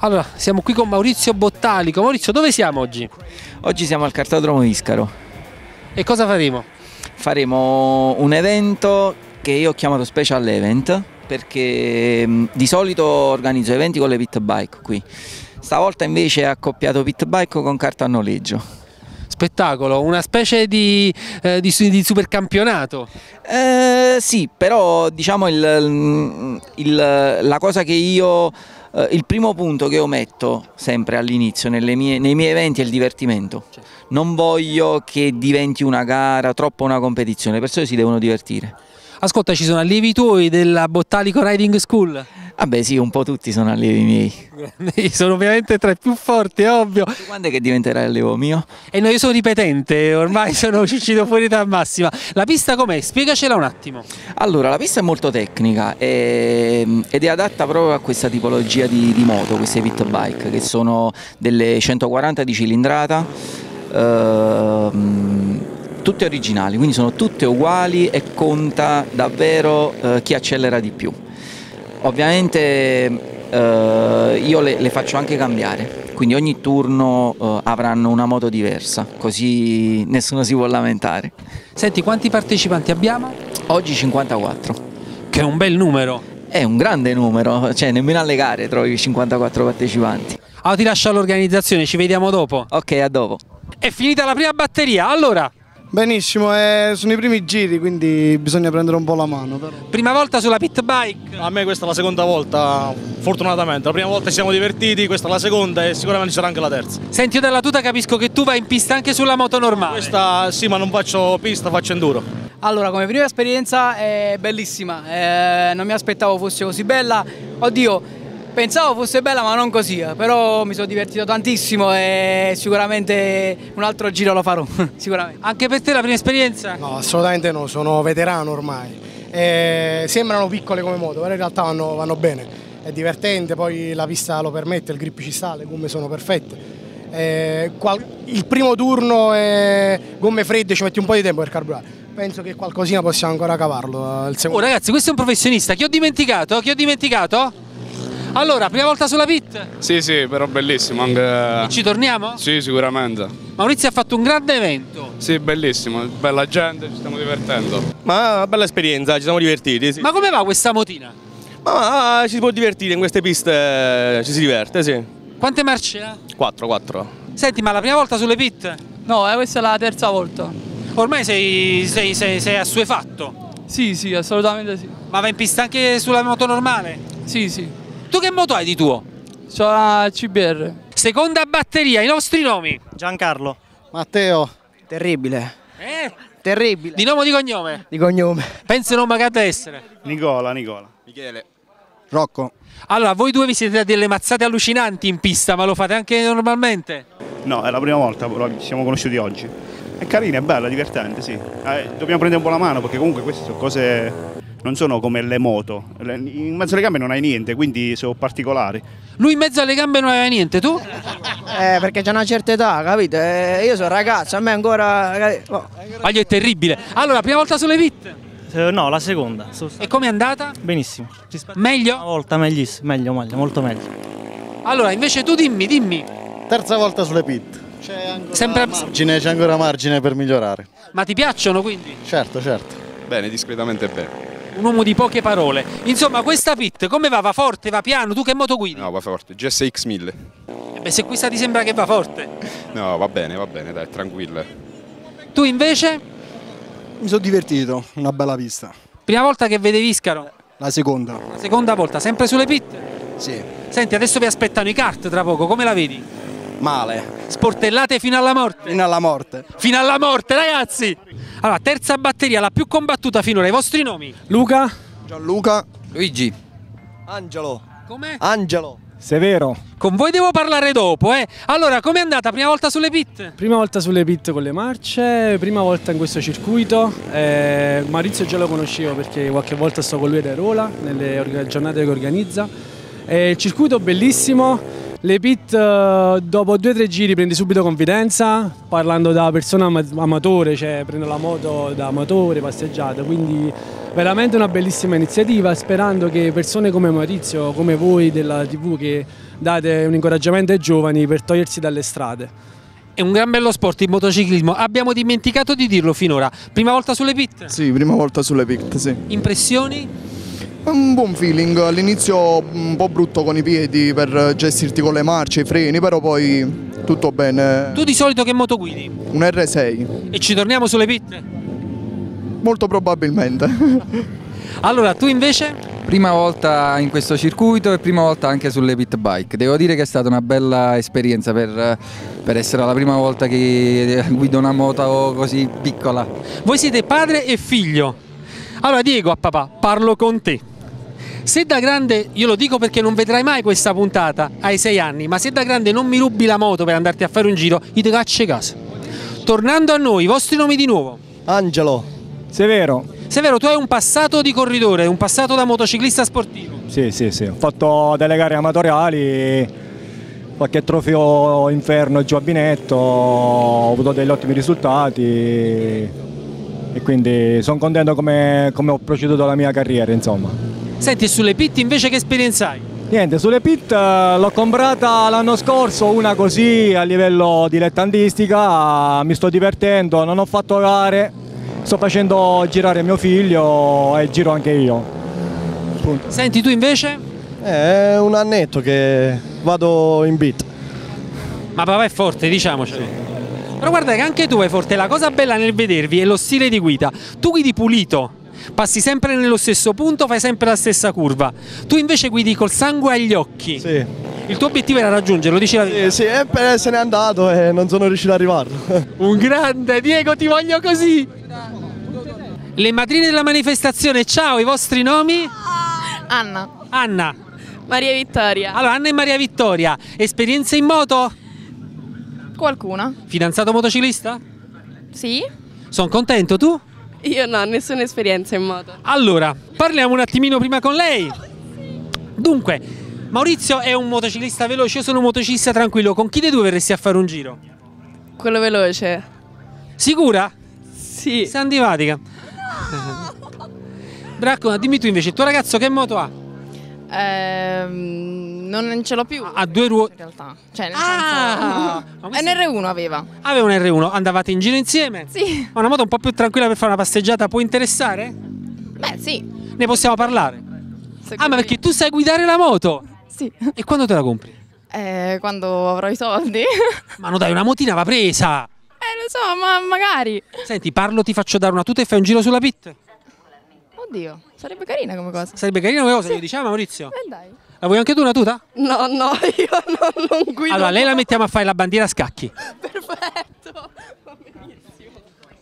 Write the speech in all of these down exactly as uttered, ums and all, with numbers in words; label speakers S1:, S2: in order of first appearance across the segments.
S1: Allora, siamo qui con Maurizio Bottalico. Maurizio, dove siamo oggi?
S2: Oggi siamo al Cartodromo Iscaro.
S1: E cosa faremo?
S2: Faremo un evento che io ho chiamato Special Event perché mh, di solito organizzo eventi con le pit bike qui. Stavolta invece è accoppiato pit bike con carta a noleggio.
S1: Spettacolo, una specie di, eh, di, di supercampionato.
S2: Eh, sì, però diciamo il, il, la cosa che io, eh, il primo punto che io metto sempre all'inizio nei miei eventi è il divertimento. Non voglio che diventi una gara, troppo una competizione, le persone si devono divertire.
S1: Ascolta, ci sono allievi tuoi della Bottalico Riding School?
S2: Vabbè sì, un po' tutti sono allievi miei.
S1: Sono ovviamente tra i più forti, è ovvio.
S2: Quando è che diventerai allievo mio?
S1: E no, io sono ripetente, ormai sono uscito fuori da massima. La pista com'è? Spiegacela un attimo.
S2: Allora, la pista è molto tecnica e, ed è adatta proprio a questa tipologia di, di moto, queste pit bike, che sono delle centoquaranta di cilindrata, ehm, tutte originali, quindi sono tutte uguali e conta davvero eh, chi accelera di più. Ovviamente eh, io le, le faccio anche cambiare, quindi ogni turno eh, avranno una moto diversa, così nessuno si può lamentare.
S1: Senti, quanti partecipanti abbiamo?
S2: Oggi cinquantaquattro.
S1: Che è un bel numero.
S2: È un grande numero, cioè nemmeno alle gare trovi cinquantaquattro partecipanti.
S1: Allora ti lascio all'organizzazione, ci vediamo dopo.
S2: Ok, a dopo.
S1: È finita la prima batteria, allora...
S3: Benissimo, eh, sono i primi giri, quindi bisogna prendere un po' la mano. Però.
S1: Prima volta sulla pit bike?
S4: A me questa è la seconda volta, fortunatamente. La prima volta ci siamo divertiti, questa è la seconda e sicuramente sarà anche la terza.
S1: Senti, io dalla tuta capisco che tu vai in pista anche sulla moto normale.
S4: Questa sì, ma non faccio pista, faccio enduro.
S5: Allora, come prima esperienza è bellissima, eh, non mi aspettavo fosse così bella. Oddio, pensavo fosse bella ma non così, però mi sono divertito tantissimo e sicuramente un altro giro lo farò, sicuramente.
S1: Anche per te la prima esperienza?
S3: No, assolutamente no, sono veterano ormai. Eh, sembrano piccole come moto, però in realtà vanno, vanno bene. È divertente, poi la pista lo permette, il grip ci sta, le gomme sono perfette. Eh, qual il primo turno è gomme fredde, ci metti un po' di tempo per carburare. Penso che qualcosina possiamo ancora cavarlo. Il
S1: oh ragazzi, questo è un professionista, chi ho dimenticato? Chi ho dimenticato? Allora, prima volta sulla pit?
S6: Sì, sì, però bellissimo anche...
S1: E ci torniamo?
S6: Sì, sicuramente.
S1: Maurizio ha fatto un grande evento.
S6: Sì, bellissimo, bella gente, ci stiamo divertendo.
S4: Ma una bella esperienza, ci siamo divertiti, sì.
S1: Ma come va questa motina?
S4: Ma ci si può divertire, in queste piste ci si diverte, sì.
S1: Quante marce ha?
S4: Quattro, quattro.
S1: Senti, ma la prima volta sulle pit?
S5: No, eh, questa è la terza volta.
S1: Ormai sei, sei, sei, sei assuefatto?
S5: Sì, sì, assolutamente sì.
S1: Ma vai in pista anche sulla moto normale?
S5: Sì, sì.
S1: Tu che moto hai di tuo?
S5: C'ho la C B R.
S1: Seconda batteria, i nostri nomi?
S7: Giancarlo.
S3: Matteo.
S7: Terribile.
S1: Eh?
S7: Terribile.
S1: Di nome o di cognome?
S7: Di cognome.
S1: Pensi non magari essere?
S6: Nicola, Nicola.
S4: Michele.
S3: Rocco.
S1: Allora, voi due vi siete dati delle mazzate allucinanti in pista, ma lo fate anche normalmente?
S6: No, è la prima volta, però ci siamo conosciuti oggi. È carina, è bella, divertente, sì. Eh, dobbiamo prendere un po' la mano perché comunque queste sono cose... non sono come le moto, in mezzo alle gambe non hai niente, quindi sono particolari.
S1: Lui in mezzo alle gambe non aveva niente, tu?
S7: Eh, perché c'è una certa età, capito? Eh, io sono ragazzo, a me ancora... Oh.
S1: Maglio è terribile. Allora, prima volta sulle pit?
S8: Eh, no, la seconda.
S1: E com'è andata?
S8: Benissimo.
S1: Meglio?
S8: Una volta meglissimo, meglio, meglio, molto meglio.
S1: Allora, invece tu dimmi, dimmi.
S3: Terza volta sulle pit. C'è ancora
S1: Sempre...
S3: margine, c'è ancora margine per migliorare.
S1: Ma ti piacciono quindi?
S3: Certo, certo.
S6: Bene, discretamente bene.
S1: Un uomo di poche parole. Insomma, questa pit come va? Va forte, va piano? Tu che moto guidi?
S6: No, va forte, G S X mille.
S1: E beh, se questa ti sembra che va forte.
S6: No, va bene, va bene, dai, tranquilla.
S1: Tu invece?
S3: Mi sono divertito, una bella pista.
S1: Prima volta che vedevi Iscaro?
S3: La seconda.
S1: La seconda volta, sempre sulle pit?
S3: Sì.
S1: Senti, adesso vi aspettano i kart tra poco, come la vedi?
S3: Male.
S1: Sportellate fino alla morte?
S3: Fino alla morte.
S1: Fino alla morte, ragazzi! Allora, terza batteria, la più combattuta finora, i vostri nomi?
S8: Luca.
S3: Gianluca.
S2: Luigi.
S7: Angelo.
S1: Come?
S7: Angelo.
S8: Severo.
S1: Con voi devo parlare dopo, eh! Allora, com'è andata? Prima volta sulle pit?
S8: Prima volta sulle pit con le marce, prima volta in questo circuito. Eh, Maurizio già lo conoscevo perché qualche volta sto con lui ad Aerola, nelle giornate che organizza. Eh, il circuito bellissimo, Le pit eh, dopo due o tre giri prendi subito confidenza, parlando da persona ama amatore, cioè prendo la moto da amatore, passeggiata, quindi veramente una bellissima iniziativa, sperando che persone come Maurizio, come voi della tivù, che date un incoraggiamento ai giovani per togliersi dalle strade.
S1: È un gran bello sport il motociclismo, abbiamo dimenticato di dirlo finora. Prima volta sulle pit?
S9: Sì, prima volta sulle pit, sì.
S1: Impressioni?
S9: Un buon feeling, all'inizio un po' brutto con i piedi per gestirti con le marce, i freni, però poi tutto bene.
S1: Tu di solito che moto guidi?
S9: Un R sei.
S1: E ci torniamo sulle pit?
S9: Molto probabilmente.
S1: Allora, tu invece?
S10: Prima volta in questo circuito e prima volta anche sulle pit bike. Devo dire che è stata una bella esperienza per, per essere la prima volta che guido una moto così piccola.
S1: Voi siete padre e figlio. Allora Diego, a papà, parlo con te. Se da grande, io lo dico perché non vedrai mai questa puntata ai sei anni, ma se da grande non mi rubi la moto per andarti a fare un giro, io ti caccio a casa. Tornando a noi, i vostri nomi di nuovo?
S11: Angelo. Severo.
S1: Severo, tu hai un passato di corridore, un passato da motociclista sportivo.
S11: Sì, sì, sì. Ho fatto delle gare amatoriali, qualche trofeo inferno giù a Binetto, ho avuto degli ottimi risultati e quindi sono contento come, come ho proceduto la mia carriera, insomma.
S1: Senti, e sulle pit invece che esperienza hai?
S11: Niente, sulle pit l'ho comprata l'anno scorso, una così a livello dilettantistica, mi sto divertendo, non ho fatto gare, sto facendo girare mio figlio e giro anche io. Punto.
S1: Senti, tu invece?
S11: È un annetto che vado in beat.
S1: Ma papà è forte, diciamocelo. Però guarda che anche tu hai forte, la cosa bella nel vedervi è lo stile di guida. Tu guidi pulito, passi sempre nello stesso punto, fai sempre la stessa curva. Tu invece guidi col sangue agli occhi.
S11: Sì.
S1: Il tuo obiettivo era raggiungerlo, dici la verità?
S11: Sì, sì, se n'è andato e non sono riuscito ad arrivarlo.
S1: Un grande, Diego, ti voglio così. Le madrine della manifestazione, ciao, i vostri nomi?
S12: Anna.
S1: Anna.
S12: Maria Vittoria.
S1: Allora, Anna e Maria Vittoria, esperienze in moto?
S12: Qualcuna.
S1: Fidanzato motociclista?
S12: Sì.
S1: Sono contento, tu?
S12: Io no, nessuna esperienza in moto.
S1: Allora, parliamo un attimino prima con lei. Dunque, Maurizio è un motociclista veloce, io sono un motociclista tranquillo. Con chi dei due verresti a fare un giro?
S12: Quello veloce.
S1: Sicura?
S12: Sì.
S1: Sei antipatica. Bracco, dimmi tu invece, il tuo ragazzo che moto ha?
S12: Ehm, non ce l'ho più.
S1: Ha due ruote.
S12: In realtà. Cioè, nel
S1: Ah!
S12: senso... N R uno aveva.
S1: Aveva un R uno, andavate in giro insieme?
S12: Sì.
S1: Ma una moto un po' più tranquilla per fare una passeggiata può interessare?
S12: Beh, sì.
S1: Ne possiamo parlare?
S12: Secondo
S1: Ah, ma perché tu sai guidare la moto?
S12: Sì.
S1: E quando te la compri?
S12: Eh, quando avrò i soldi.
S1: Ma no dai, una motina va presa!
S12: Eh, lo so, ma magari.
S1: Senti, parlo, ti faccio dare una tuta e fai un giro sulla pit?
S12: Oddio, sarebbe carina come cosa.
S1: Sarebbe carino come cosa,
S12: Sì.
S1: lo diciamo Maurizio?
S12: Eh dai.
S1: La vuoi anche tu una tuta?
S12: No, no, io non, non guido.
S1: Allora, lei la mettiamo a fare la bandiera a scacchi.
S12: Perfetto. Va benissimo.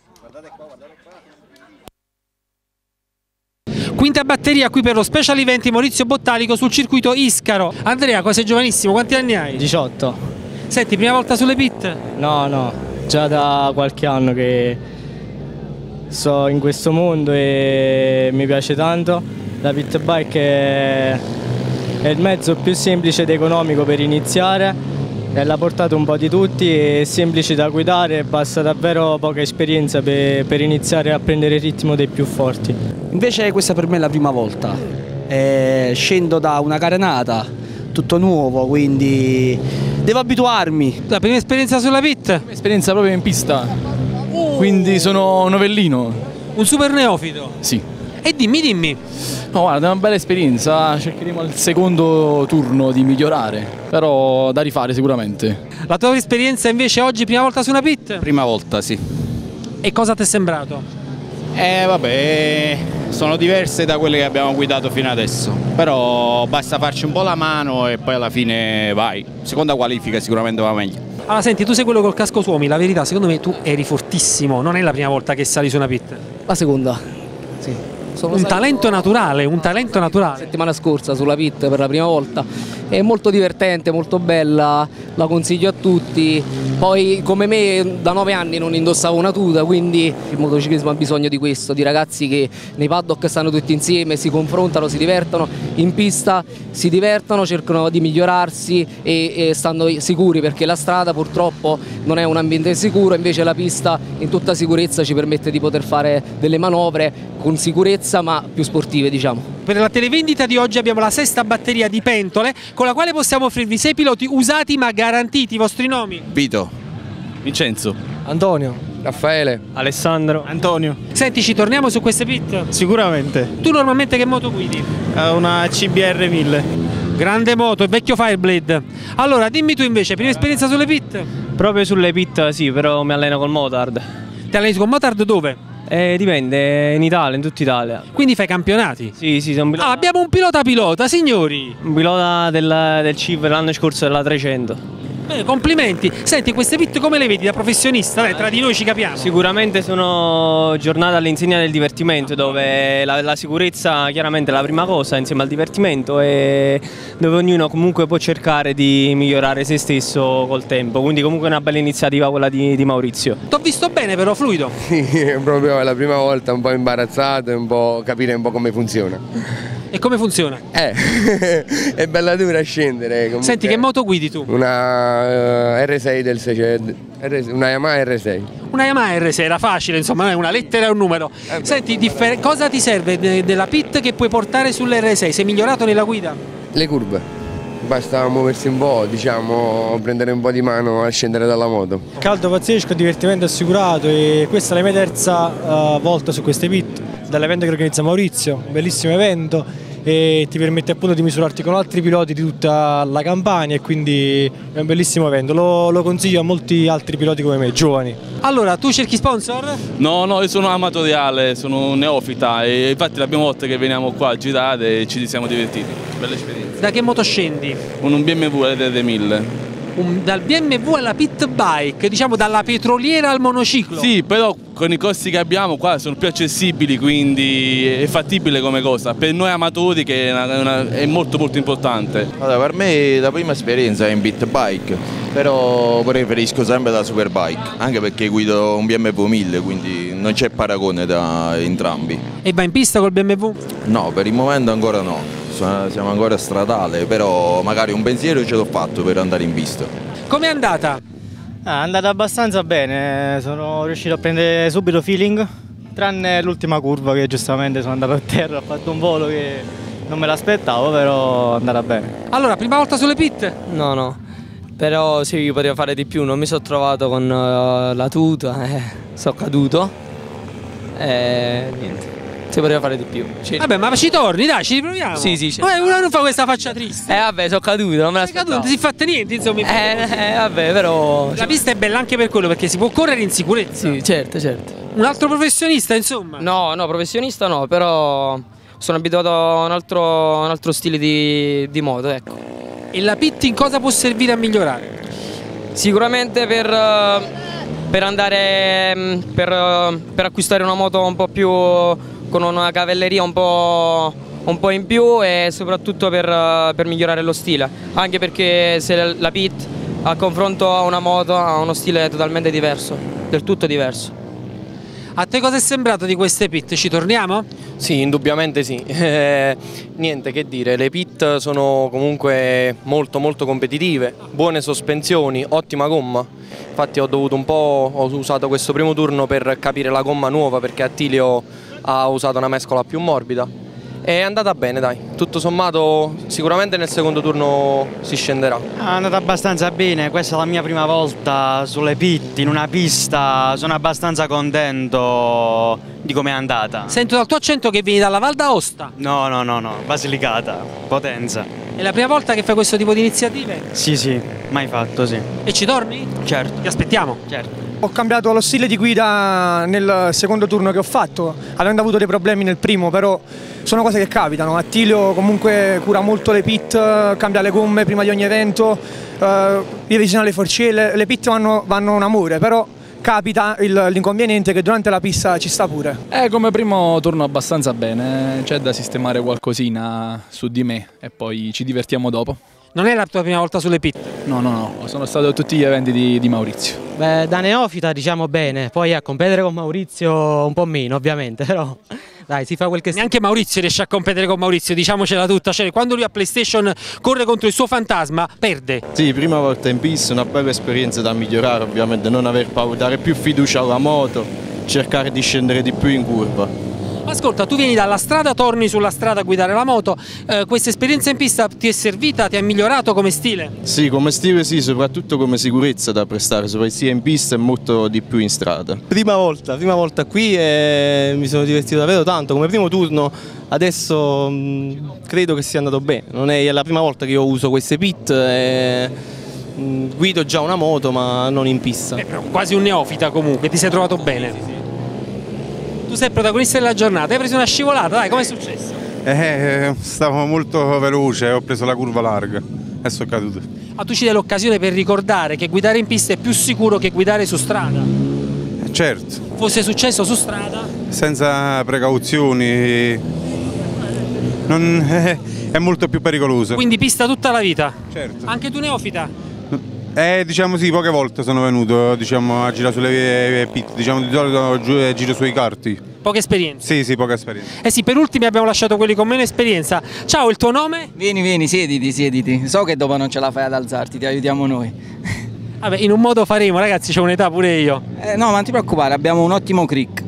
S1: Quinta batteria qui per lo Special Event Maurizio Bottalico sul circuito Iscaro. Andrea, qua sei giovanissimo, quanti anni hai?
S13: diciotto.
S1: Senti, prima volta sulle pit?
S13: No, no, già da qualche anno che sto in questo mondo e mi piace tanto. La pit bike è, è il mezzo più semplice ed economico per iniziare. È alla portata un po' di tutti, è semplice da guidare, basta davvero poca esperienza per, per iniziare a prendere il ritmo dei più forti.
S14: Invece questa per me è la prima volta, eh, scendo da una carenata, tutto nuovo, quindi devo abituarmi.
S1: La prima esperienza sulla pit?
S15: Esperienza proprio in pista, quindi sono novellino.
S1: Un super neofito?
S15: Sì.
S1: E dimmi, dimmi.
S15: No, guarda, è una bella esperienza, cercheremo al secondo turno di migliorare, però da rifare sicuramente.
S1: La tua esperienza invece oggi, prima volta su una pit?
S16: Prima volta, sì.
S1: E cosa ti è sembrato?
S16: Eh vabbè, sono diverse da quelle che abbiamo guidato fino adesso, però basta farci un po' la mano e poi alla fine vai. Seconda qualifica sicuramente va meglio.
S1: Allora senti, tu sei quello col casco Suomi, la verità secondo me tu eri fortissimo, non è la prima volta che sali su una pit.
S14: La seconda, sì.
S17: Sono
S1: un
S17: salito
S1: talento naturale, un talento naturale.
S17: La settimana scorsa sulla pit per la prima volta, è molto divertente, molto bella, la consiglio a tutti. Poi come me da nove anni non indossavo una tuta, quindi il motociclismo ha bisogno di questo, di ragazzi che nei paddock stanno tutti insieme, si confrontano, si divertono, in pista si divertono, cercano di migliorarsi e, e stanno sicuri, perché la strada purtroppo non è un ambiente sicuro, invece la pista in tutta sicurezza ci permette di poter fare delle manovre con sicurezza ma più sportive, diciamo.
S1: Per la televendita di oggi abbiamo la sesta batteria di pentole con la quale possiamo offrirvi sei piloti usati ma garantiti. I vostri nomi?
S18: Vito, Vincenzo,
S19: Antonio,
S13: Raffaele,
S19: Alessandro,
S4: Antonio.
S1: Senti, ci torniamo su queste pit?
S4: Sicuramente.
S1: Tu normalmente che moto guidi?
S4: Uh, una C B R mille.
S1: Grande moto, il vecchio Fireblade. Allora, dimmi tu invece, prima esperienza sulle pit?
S19: Proprio sulle pit sì, però mi alleno col motard.
S1: Ti alleni con motard dove?
S19: Eh, dipende, in Italia, in tutta Italia.
S1: Quindi fai campionati?
S19: Sì, sì, sono pilota.
S1: Ah, abbiamo un pilota pilota, signori!
S19: Un pilota del, del C I V l'anno scorso della trecento.
S1: Beh, complimenti. Senti, queste pit come le vedi da professionista? Dai, tra di noi ci capiamo.
S19: Sicuramente sono giornate all'insegna del divertimento, dove la, la sicurezza chiaramente è la prima cosa insieme al divertimento, e dove ognuno comunque può cercare di migliorare se stesso col tempo. Quindi comunque è una bella iniziativa quella di, di Maurizio.
S1: T'ho visto bene però, fluido.
S20: Sì, è proprio la prima volta, un po' imbarazzato e un po' capire un po' come funziona.
S1: E come funziona?
S20: Eh, è bella dura a scendere. Comunque.
S1: Senti, che moto guidi tu?
S20: Una uh, R sei del seicento, una Yamaha R sei.
S1: Una Yamaha R sei, era facile, insomma, non è una lettera e un numero. Eh Senti, cosa ti serve de della pit che puoi portare sull'R sei? Sei migliorato nella guida?
S20: Le curve. Basta muoversi un po', diciamo, prendere un po' di mano a scendere dalla moto.
S21: Caldo pazzesco, divertimento assicurato, e questa è la mia terza uh, volta su queste pit, dall'evento che organizza Maurizio, un bellissimo evento e ti permette appunto di misurarti con altri piloti di tutta la Campania, e quindi è un bellissimo evento, lo, lo consiglio a molti altri piloti come me, giovani.
S1: Allora, tu cerchi sponsor?
S22: No, no, io sono amatoriale, sono un neofita, e infatti la prima volta che veniamo qua a girare ci siamo divertiti, bella esperienza.
S1: Da che moto scendi?
S22: Con un B M W R R mille.
S1: Un, dal B M W alla pit bike, diciamo dalla petroliera al monociclo.
S22: Sì, però con i costi che abbiamo qua sono più accessibili, quindi è fattibile come cosa. Per noi amatori che è, una, una, è molto molto importante.
S18: Allora, per me la prima esperienza è in pit bike, però preferisco sempre la superbike, anche perché guido un B M W mille, quindi non c'è paragone da entrambi.
S1: E vai in pista col B M W?
S18: No, per il momento ancora no. Siamo ancora stradale, però magari un pensiero ce l'ho fatto per andare in pista.
S1: Com'è andata?
S23: È andata abbastanza bene, sono riuscito a prendere subito feeling, tranne l'ultima curva che giustamente sono andato a terra, ho fatto un volo che non me l'aspettavo, però è andata bene.
S1: Allora, prima volta sulle pit?
S24: No, no, però sì, io potevo fare di più, non mi sono trovato con uh, la tuta, eh, sono caduto e niente. Si poteva fare di più. Ci...
S1: Vabbè, ma ci torni, dai, ci riproviamo.
S24: Sì, sì,
S1: ma uno non fa questa faccia triste.
S24: Eh vabbè, sono caduto, non me l'aspettavo.
S1: Non si è fatta niente, insomma.
S24: Eh, eh vabbè, però...
S1: La pista è bella anche per quello, perché si può correre in sicurezza.
S24: Sì, certo, certo.
S1: Un altro professionista, insomma?
S24: No, no, professionista no, però sono abituato a un altro, un altro stile di, di moto, ecco.
S1: E la pit in cosa può servire a migliorare?
S24: Sicuramente per... per andare... per, per acquistare una moto un po' più... con una cavalleria un po', un po' in più, e soprattutto per, per migliorare lo stile, anche perché se la pit a confronto a una moto ha uno stile totalmente diverso, del tutto diverso.
S1: A te cosa è sembrato di queste pit? Ci torniamo?
S25: Sì, indubbiamente sì. Eh, niente che dire, le pit sono comunque molto molto competitive, buone sospensioni, ottima gomma. Infatti ho dovuto un po', ho usato questo primo turno per capire la gomma nuova, perché Attilio ha usato una mescola più morbida. È andata bene, dai, tutto sommato sicuramente nel secondo turno si scenderà.
S23: È andata abbastanza bene, questa è la mia prima volta sulle pit, in una pista, sono abbastanza contento di come è andata.
S1: Sento dal tuo accento che vieni dalla Val d'Aosta.
S23: No, no, no, no, Basilicata, Potenza.
S1: È la prima volta che fai questo tipo di iniziative?
S23: Sì, sì, mai fatto, sì.
S1: E ci torni?
S23: Certo.
S1: Ti aspettiamo?
S23: Certo.
S21: Ho cambiato lo stile di guida nel secondo turno che ho fatto, avendo avuto dei problemi nel primo, però sono cose che capitano. Attilio comunque cura molto le pit, cambia le gomme prima di ogni evento, eh, revisiona le forcelle, le pit vanno, vanno un amore, però capita il- l'inconveniente che durante la pista ci sta pure.
S15: Eh, come primo turno abbastanza bene, c'è da sistemare qualcosina su di me e poi ci divertiamo dopo.
S1: Non è la tua prima volta sulle pit?
S15: No, no, no, sono stato a tutti gli eventi di, di Maurizio.
S2: Beh, da neofita diciamo bene, poi a competere con Maurizio un po' meno ovviamente, però dai, si fa quel che si...
S1: Neanche Maurizio riesce a competere con Maurizio, diciamocela tutta, cioè quando lui a PlayStation corre contro il suo fantasma, perde.
S3: Sì, prima volta in pista, una bella esperienza da migliorare ovviamente, non aver paura, dare più fiducia alla moto, cercare di scendere di più in curva.
S1: Ascolta, tu vieni dalla strada, torni sulla strada a guidare la moto, eh, questa esperienza in pista ti è servita, ti ha migliorato come stile?
S3: Sì, come stile sì, soprattutto come sicurezza da prestare, sia in pista e molto di più in strada.
S23: Prima volta, prima volta qui e mi sono divertito davvero tanto, come primo turno adesso mh, credo che sia andato bene, non è la prima volta che io uso queste pit e mh, guido già una moto ma non in pista.
S1: Eh, però quasi un neofita comunque, ti sei trovato bene? Sì, sì. Tu sei il protagonista della giornata, hai preso una scivolata, dai, com'è successo?
S5: Eh, stavo molto veloce, ho preso la curva larga e sono caduto.
S1: Ah, tu ci dai l'occasione per ricordare che guidare in pista è più sicuro che guidare su strada?
S5: Eh, certo.
S1: Fosse successo su strada?
S5: Senza precauzioni, non, eh, è molto più pericoloso.
S1: Quindi pista tutta la vita?
S5: Certo.
S1: Anche tu neofita?
S5: Eh, diciamo sì, poche volte sono venuto diciamo, a girare sulle pit, diciamo di solito gi- giro sui karti.
S1: Poca esperienza?
S5: Sì, sì, poca esperienza.
S1: Eh sì, per ultimi abbiamo lasciato quelli con meno esperienza. Ciao, il tuo nome?
S6: Vieni, vieni, siediti, siediti. So che dopo non ce la fai ad alzarti, ti aiutiamo noi.
S1: Vabbè, in un modo faremo, ragazzi, c'ho un'età pure io.
S6: Eh, no, ma non ti preoccupare, abbiamo un ottimo crick.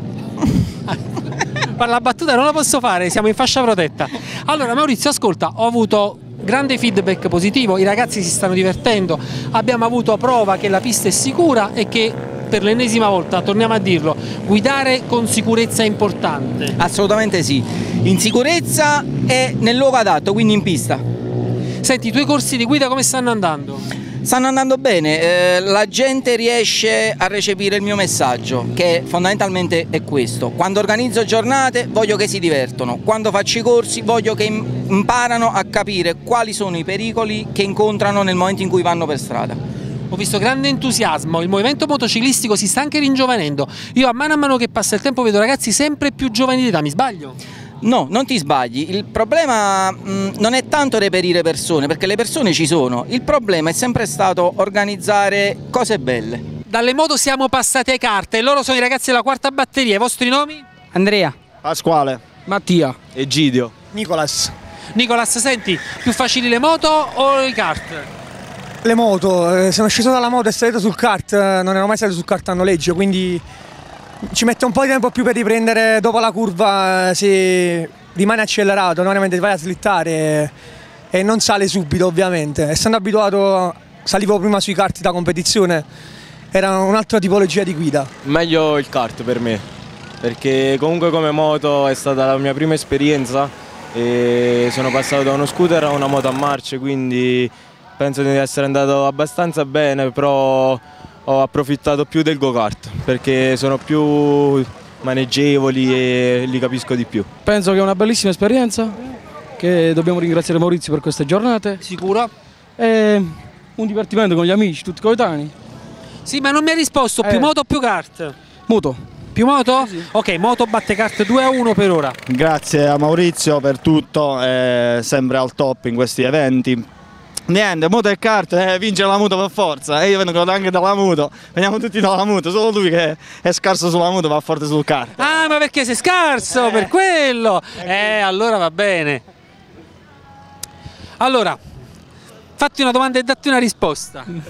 S1: Ma la battuta non la posso fare, siamo in fascia protetta. Allora, Maurizio, ascolta, ho avuto grande feedback positivo, i ragazzi si stanno divertendo, abbiamo avuto prova che la pista è sicura e che per l'ennesima volta, torniamo a dirlo, guidare con sicurezza è importante.
S6: Assolutamente sì, in sicurezza e nel luogo adatto, quindi in pista.
S1: Senti, i tuoi corsi di guida come stanno andando?
S6: Stanno andando bene, eh, la gente riesce a recepire il mio messaggio, che fondamentalmente è questo: quando organizzo giornate voglio che si divertono, quando faccio i corsi voglio che imparano a capire quali sono i pericoli che incontrano nel momento in cui vanno per strada.
S1: Ho visto grande entusiasmo, il movimento motociclistico si sta anche ringiovanendo, io a mano a mano che passa il tempo vedo ragazzi sempre più giovani di età, mi sbaglio?
S6: No, non ti sbagli, il problema mh, non è tanto reperire persone, perché le persone ci sono, il problema è sempre stato organizzare cose belle.
S1: Dalle moto siamo passati ai kart e loro sono i ragazzi della quarta batteria, i vostri nomi?
S2: Andrea,
S23: Pasquale,
S2: Mattia,
S23: Egidio,
S21: Nicolas.
S1: Nicolas, senti, più facili le moto o i kart?
S21: Le moto, eh, sono sceso dalla moto e salito sul kart, eh, non ero mai salito sul kart a noleggio, quindi ci mette un po' di tempo più per riprendere dopo la curva, se rimane accelerato, normalmente vai a slittare e non sale subito ovviamente. Essendo abituato, salivo prima sui kart da competizione, era un'altra tipologia di guida.
S23: Meglio il kart per me, perché comunque come moto è stata la mia prima esperienza e sono passato da uno scooter a una moto a marce, quindi penso di essere andato abbastanza bene, però ho approfittato più del go-kart perché sono più maneggevoli e li capisco di più.
S15: Penso che è una bellissima esperienza, che dobbiamo ringraziare Maurizio per queste giornate.
S1: Sicuro?
S15: E un divertimento con gli amici, tutti coetanei.
S1: Sì, ma non mi ha risposto, più
S15: Eh.
S1: moto o più kart?
S15: Moto.
S1: Più moto? Sì, sì. Ok, moto batte kart due a uno per ora.
S23: Grazie a Maurizio per tutto, è sempre al top in questi eventi. Niente, moto e kart, eh, vince la moto per forza, e io vengo anche dalla moto, veniamo tutti dalla moto, solo lui che è scarso sulla moto va forte sul kart.
S1: Ah, ma perché sei scarso, eh. per quello? Eh, allora va bene. Allora, fatti una domanda e datti una risposta.
S2: non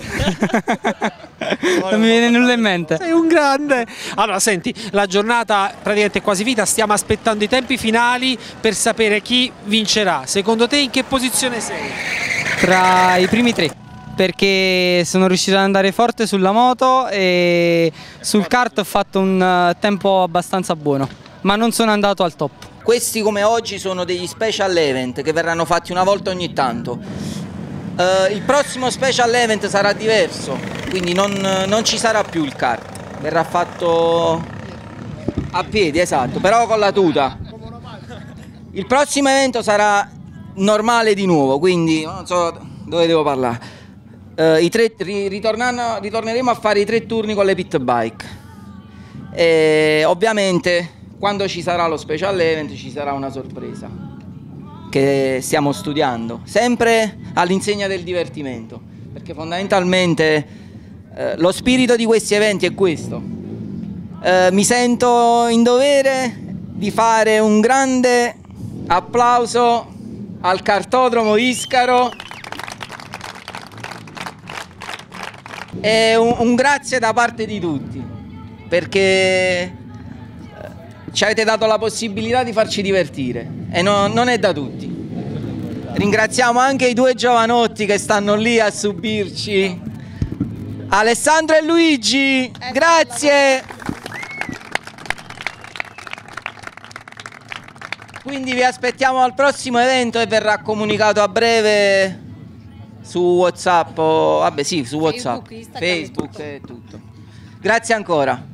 S2: mi viene nulla in mente.
S1: Sei un grande. Allora, senti, la giornata praticamente è quasi finita, stiamo aspettando i tempi finali per sapere chi vincerà. Secondo te in che posizione sei?
S2: Tra i primi tre, perché sono riuscito ad andare forte sulla moto e sul kart ho fatto un tempo abbastanza buono, ma non sono andato al top.
S6: Questi come oggi sono degli special event che verranno fatti una volta ogni tanto. Uh, il prossimo special event sarà diverso, quindi non, non ci sarà più il kart, verrà fatto a piedi, esatto, però con la tuta. Il prossimo evento sarà normale di nuovo, quindi non so dove devo parlare. Uh, i tre, ritorneremo a fare i tre turni con le pit bike. E ovviamente quando ci sarà lo special event ci sarà una sorpresa che stiamo studiando, sempre all'insegna del divertimento, perché fondamentalmente eh, lo spirito di questi eventi è questo. Eh, mi sento in dovere di fare un grande applauso al Kartodromo Iscaro e un, un grazie da parte di tutti, perché ci avete dato la possibilità di farci divertire e no, non è da tutti. Ringraziamo anche i due giovanotti che stanno lì a subirci, Alessandro e Luigi, grazie. Quindi vi aspettiamo al prossimo evento e verrà comunicato a breve su WhatsApp, o, vabbè sì, su WhatsApp, Facebook, Facebook e tutto. Grazie ancora.